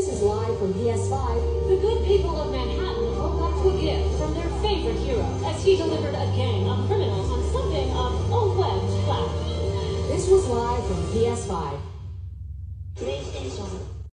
This is live from Ps5. The good people of Manhattan woke up to a gift from their favorite hero as he delivered a gang of criminals on something of a webbed platter. This was live from Ps5. PlayStation